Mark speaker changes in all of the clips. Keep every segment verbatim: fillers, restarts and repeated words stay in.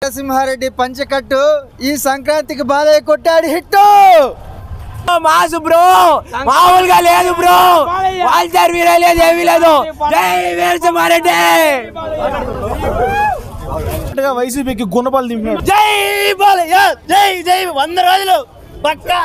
Speaker 1: వీరసింహారెడ్డి పంచకట్టు ఈ సంక్రాంతికి బాలయ్య కొట్టాడు హిట్
Speaker 2: మాసు బ్రో మామూలుగా లేదు బ్రో వాల్చార్ వీర లేదు ఏమీ లేదు జై వీరసింహారెడ్డి
Speaker 3: వైసీపీకి గుణపాలు దింపినాడు
Speaker 2: జై బాలయ్య జై జై వంద రోజులు పక్కా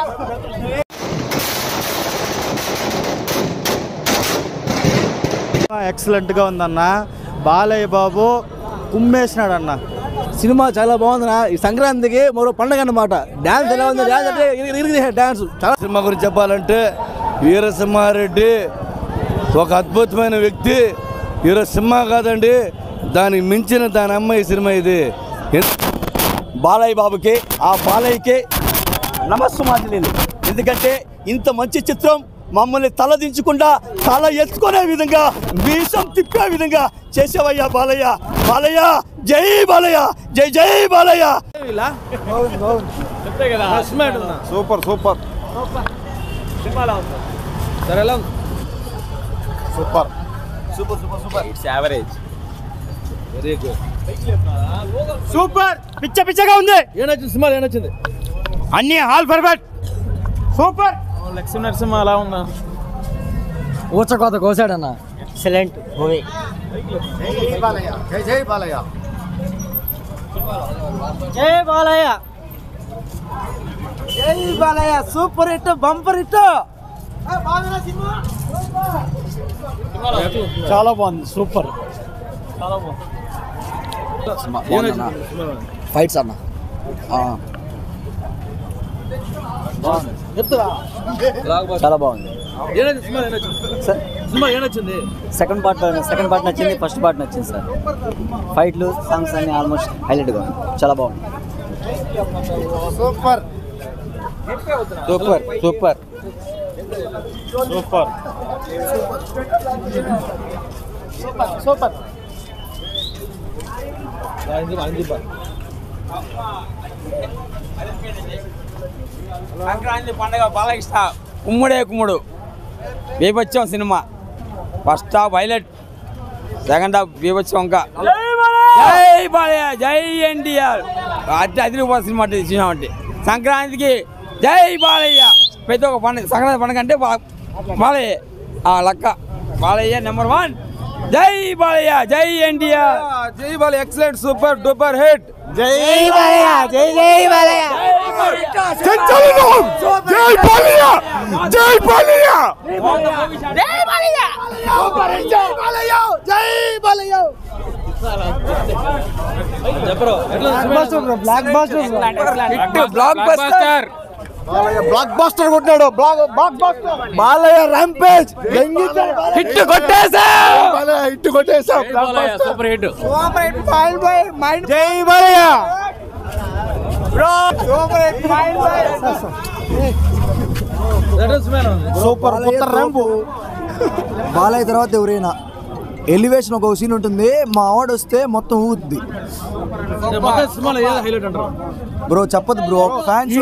Speaker 3: ఎక్సలెంట్ గా ఉందన్న బాలయ్య బాబు కుమ్మేసినాడు అన్న
Speaker 4: సినిమా చాలా బాగుందన్న ఈ సంక్రాంతికి మరో పండుగ అన్నమాట డాన్స్ ఎలా ఉంది డాన్స్ అంటే డాన్స్
Speaker 5: సినిమా గురించి చెప్పాలంటే వీరసింహారెడ్డి ఒక అద్భుతమైన వ్యక్తి. ఈరోజు సినిమా కాదండి, దానికి మించిన దాని అమ్మాయి సినిమా ఇది.
Speaker 6: బాలయ్య బాబుకి ఆ బాలయ్యకి నమస్సుమాంజలి. ఎందుకంటే ఇంత మంచి చిత్రం మమ్మల్ని తలదించకుండా తల ఎత్తుకునే విధంగా వీసం తిప్పే విధంగా చేసేవయ్యా బాలయ్య. బాలయ్య జై బాలయ్య, జై జై Balayya.
Speaker 3: Super super super
Speaker 2: super super super it's average very good
Speaker 3: super పిచ్చ పిచ్చగా ఉంది.
Speaker 2: ఏనొచ్చింది సినిమా ఏనొచ్చింది
Speaker 3: అన్ని hall perfect super.
Speaker 2: Lakshmi Narasimha అలా ఉందా
Speaker 4: ఊచకోత కోసాడన్న ఎక్సలెంట్ మూవీ.
Speaker 1: జై బాలయ్య జై జై బాలయ్య
Speaker 4: జై బాలయ్య జై Balayya super hit bumper hit.
Speaker 3: చాలా బాగుంది సూపర్.
Speaker 4: ఫైట్స్ అన్న చాలా బాగుంది.
Speaker 2: సినిమా ఏనొచ్చింది
Speaker 4: సెకండ్ పార్ట్ సెకండ్ పార్ట్ నచ్చింది, ఫస్ట్ పార్ట్ నచ్చింది సార్. ఫైట్లు సాంగ్స్ అన్ని ఆల్మోస్ట్ హైలైట్గా ఉంది, చాలా బాగుంది.
Speaker 1: Super
Speaker 4: super super
Speaker 3: super
Speaker 1: super
Speaker 2: Sankranti పండుగ బాగా ఇష్ట కుమ్ముడే కుమ్ముడు బీభత్సం సినిమా. First half highlight, second half బీభత్సం. ఇంకా జై బాలయ్య జై ఎన్టీఆర్ అట్టి అదిరిపోతుంది సినిమా అంటే సినిమా అంటే. సంక్రాంతికి జై బాలయ్య ప్రతి ఒక్క పండుగ సంక్రాంతి పండుగ అంటే బాలయ్య లక్క. Balayya number one. జై బాలయ్య జై ఎన్టీఆర్ జై Balayya excellent super duper hit.
Speaker 4: జై బాలయ్య జై జై బాలయ్య
Speaker 5: జై బాలయ్య జై బాలయ్య
Speaker 2: జై Balayya
Speaker 4: blockbuster
Speaker 2: blockbuster
Speaker 3: blockbuster కొట్టాడు. Blockbuster Balayya rampage
Speaker 2: hit కొట్టేసా
Speaker 3: బాలయ్య హిట్ కొట్టేసాం.
Speaker 2: Super hit.
Speaker 3: జై బాలయ్య సూపర్. కొత్త ర్యాంపు.
Speaker 4: బాలయ్య తర్వాత ఎవరైనా ఎలివేషన్ ఒక సీన్ ఉంటుంది, మా వాడు వస్తే మొత్తం ఊద్ది బ్రో. చెప్పదు bro fans.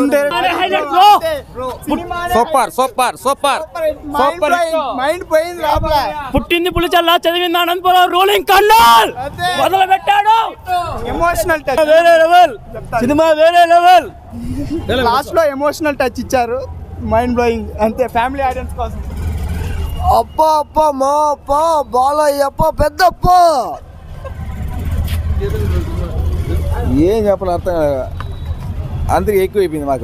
Speaker 2: Super super super super
Speaker 1: mind పోయింది లోపల.
Speaker 2: పుట్టింది పులిచల్లా చదివింది అనంతపురం రోలింగ్ కన్నాల్ మొదలు పెట్టాడు.
Speaker 1: ఎమోషనల్ టచ్
Speaker 2: వేరే లెవెల్ సినిమా, వేరే లెవెల్.
Speaker 1: లాస్ట్ లో ఎమోషనల్ టచ్ ఇచ్చారు. మైండ్ బ్లోయింగ్ అంతే, ఫ్యామిలీ ఆడియన్స్ కోసం.
Speaker 4: అప్ప అప్ప మా అప్ప బాలయ్య అప్ప పెద్దప్ప.
Speaker 3: ఏం చెప్పాలి అర్థం అందరికి ఎక్కువైపోయింది మాకు.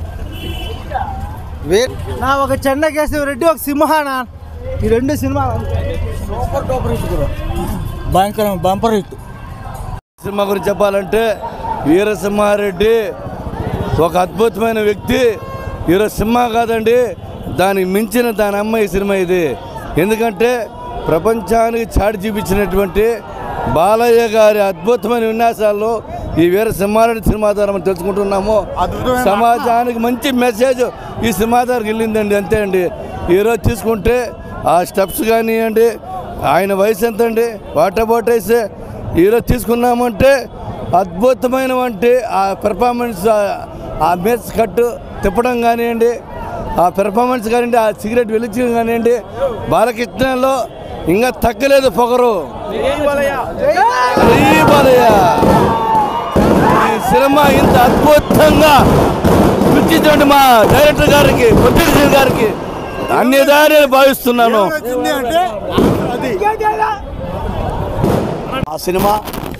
Speaker 4: నా ఒక చెన్నకేశవ రెడ్డి ఒక సింహానా, ఈ రెండు సినిమా సూపర్ డూపర్ హిట్ బ్రో, భయంకరం బంపర్ హిట్.
Speaker 5: సినిమా గురించి చెప్పాలంటే వీరసింహారెడ్డి ఒక అద్భుతమైన వ్యక్తి. ఈరోజు సినిమా కాదండి, దానికి మించిన దాని అమ్మాయి సినిమా ఇది. ఎందుకంటే ప్రపంచానికి చాటి చూపించినటువంటి బాలయ్య గారి అద్భుతమైన విన్యాసాల్లో ఈ వీరసింహారెడ్డి సినిమా ద్వారా మనం తెలుసుకుంటున్నాము. సమాజానికి మంచి మెసేజ్ ఈ సినిమా ద్వారా వెళ్ళిందండి, అంతే అండి. ఈరోజు తీసుకుంటే ఆ స్టెప్స్ కానివ్వండి, ఆయన వయసు ఎంత అండి, వాటర్ బాటైస్ ఈరోజు తీసుకున్నామంటే అద్భుతమైన వంటి ఆ పెర్ఫార్మెన్స్, ఆ మేస్ కట్టు తిప్పడం కానివ్వండి, ఆ పెర్ఫార్మెన్స్ కానివ్వండి, ఆ సిగరెట్ వెలిగించడం కానివ్వండి, బాలకృష్ణలో ఇంకా తగ్గలేదు పొగరు. జై బాలయ్య. సినిమా ఇంత అద్భుతంగా గుర్తించండి మా డైరెక్టర్ గారికి, ప్రొడ్యూసర్ గారికి ధన్యవాదాలు భావిస్తున్నాను.
Speaker 6: ఆ సినిమా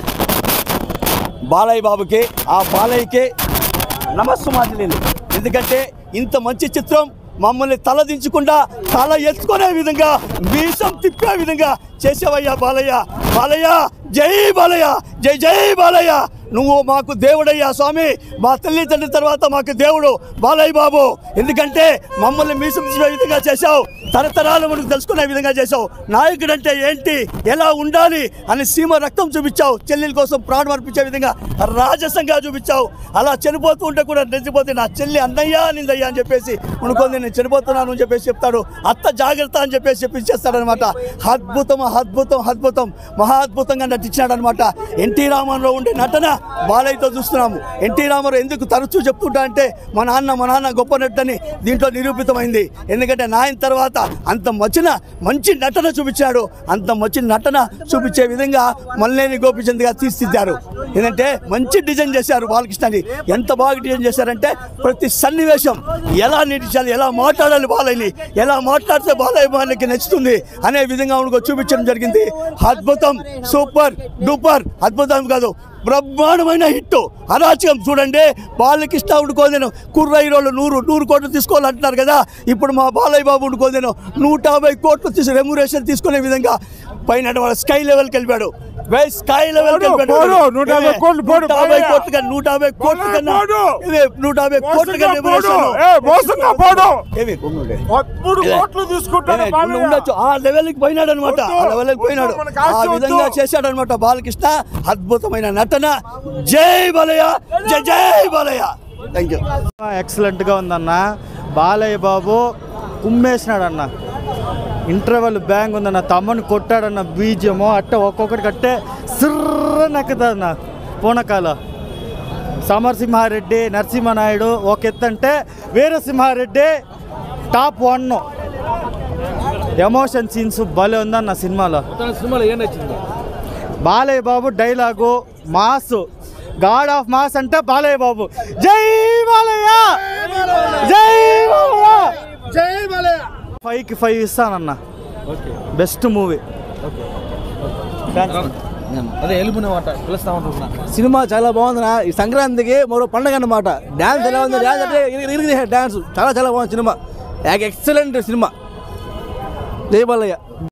Speaker 6: బాలయ్య బాబుకి, ఆ బాలయ్యకి నమస్సుమాంజలి. ఎందుకంటే ఇంత మంచి చిత్రం మమ్మల్ని తలదించకుండా తల ఎత్తుకునే విధంగా వీసం తిప్పే విధంగా చేసేవయ్యా బాలయ్య. బాలయ్య జై బాలయ్య, జై జై బాలయ్య. నువ్వు మాకు దేవుడయ్యా స్వామి, మా తల్లి తండ్రి తర్వాత మాకు దేవుడు బాలయ్య బాబు. ఎందుకంటే మమ్మల్ని మీసం తిప్పే విధంగా చేశావు, తరతరాలు మనకు తెలుసుకునే విధంగా చేశావు. నాయకుడు అంటే ఏంటి, ఎలా ఉండాలి అని సీమ రక్తం చూపించావు. చెల్లెల కోసం ప్రాణం అర్పించే విధంగా రాజసంగా చూపించావు. అలా చనిపోతూ ఉంటే కూడా నిద్రపోతే నా చెల్లి అన్నయ్యా నిందయ్యా అని చెప్పేసి ఉనుకొని నేను చనిపోతున్నాను అని చెప్పేసి చెప్తాడు. అత్త జాగ్రత్త అని చెప్పేసి చెప్పి చేస్తాడనమాట. అద్భుతం అద్భుతం అద్భుతం మహాద్భుతంగా నటించాడు అనమాట. ఎన్టీ రామారావు ఉండే నటన బాలయ్యతో చూస్తున్నాము. ఎన్టీ రామారావు ఎందుకు తరచూ చెప్తుంటా అంటే మా నాన్న మా నాన్న గొప్ప నటని దీంట్లో నిరూపితమైంది. ఎందుకంటే నాయన తర్వాత అంత మంచిన మంచి నటన చూపించాడు. అంత మంచి నటన చూపించే విధంగా మల్లేని గోపిచంద్గా తీర్చిదిద్దారు. ఎందుకంటే మంచి డిజైన్ చేశారు బాలకృష్ణని. ఎంత బాగా డిజైన్ చేశారంటే ప్రతి సన్నివేశం ఎలా నటించాలి, ఎలా మాట్లాడాలి, బాలయ్యని ఎలా మాట్లాడితే బాలయ్య వాళ్ళకి నచ్చుతుంది అనే విధంగా ఉనుకో చూపించడం జరిగింది. అద్భుతం, సూపర్ డూపర్. అద్భుతం కాదు, బ్రహ్మాండమైన హిట్. అరాచకం చూడండి. బాలకృష్ణ ఉండుకోదేను కుర్ర హీరోలు నూరు నూరు కోట్లు తీసుకోవాలంటున్నారు కదా. ఇప్పుడు మా బాలయ్య బాబు ఉండుకోదేను నూట యాభై కోట్లు తీసి రెమ్యురేషన్ తీసుకునే విధంగా పైన స్కై లెవెల్కి వెళ్ళాడు. స్కై లెవెల్కి వెళ్ళాడు. నూట యాభై కోట్లు కన్నా నూట యాభై కోట్ల కన్నా నూట యాభై కోట్ల కన్నా ఉండొచ్చు. ఆ లెవెల్కి పోయినాడు అనమాట. ఆ లెవెల్కి పోయినాడు. ఆ విధంగా చేశాడు అనమాట బాలకృష్ణ. అద్భుతమైన నటన. జై బాలయ్య, జై జై బాలయ్య. Thank you.
Speaker 4: ఎక్సలెంట్గా ఉందన్న. బాలయ్య బాబు కుమ్మేసినాడు అన్న. ఇంటర్వెల్ బ్యాంగ్ ఉందన్న. తమ్ముని కొట్టాడన్న. బీజము అట్ట ఒక్కొక్కటి కట్టే సిర్ర నెక్కుతుందన్న. పూనకాల సమరసింహారెడ్డి, నరసింహనాయుడు ఒక ఎత్తు అంటే Veera Simha Reddy top one. Emotion scenes భలే ఉందన్న సినిమాలో.
Speaker 3: సినిమాలో ఏం నచ్చింది?
Speaker 4: Balayya Babu dialogue mass. God of mass అంటే బాలయ్య బాబు. జై బాలయ్య, జై బాలయ్య, జై బాలయ్య. ఫైవ్ కి ఫైవ్ ఇస్తానన్న. Best movie.
Speaker 3: అదే ఎలుపునమాట పిలుస్తా ఉంటున్నా.
Speaker 1: సినిమా చాలా బాగుంది. ఈ సంక్రాంతికి మరో పండుగ అన్నమాట. డ్యాన్స్ ఎలా ఉంది? డ్యాన్స్ అంటే డ్యాన్స్ చాలా చాలా బాగుంది సినిమా. Excellent cinema. జై బాలయ్య.